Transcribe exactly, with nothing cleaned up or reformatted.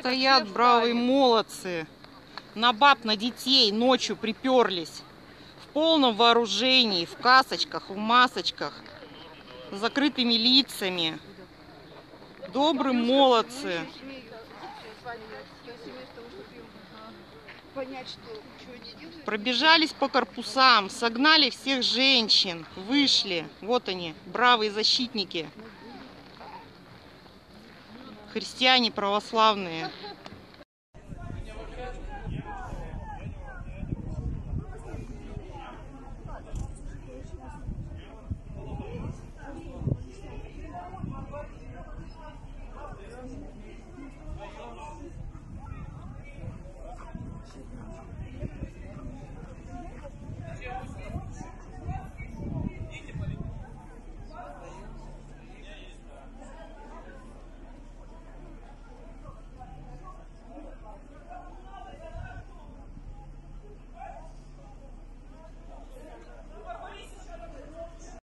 стоят бравые молодцы. На баб, на детей ночью приперлись. В полном вооружении, в касочках, в масочках, с закрытыми лицами. Добрые молодцы. Пробежались по корпусам, согнали всех женщин, вышли. Вот они, бравые защитники. Христиане православные.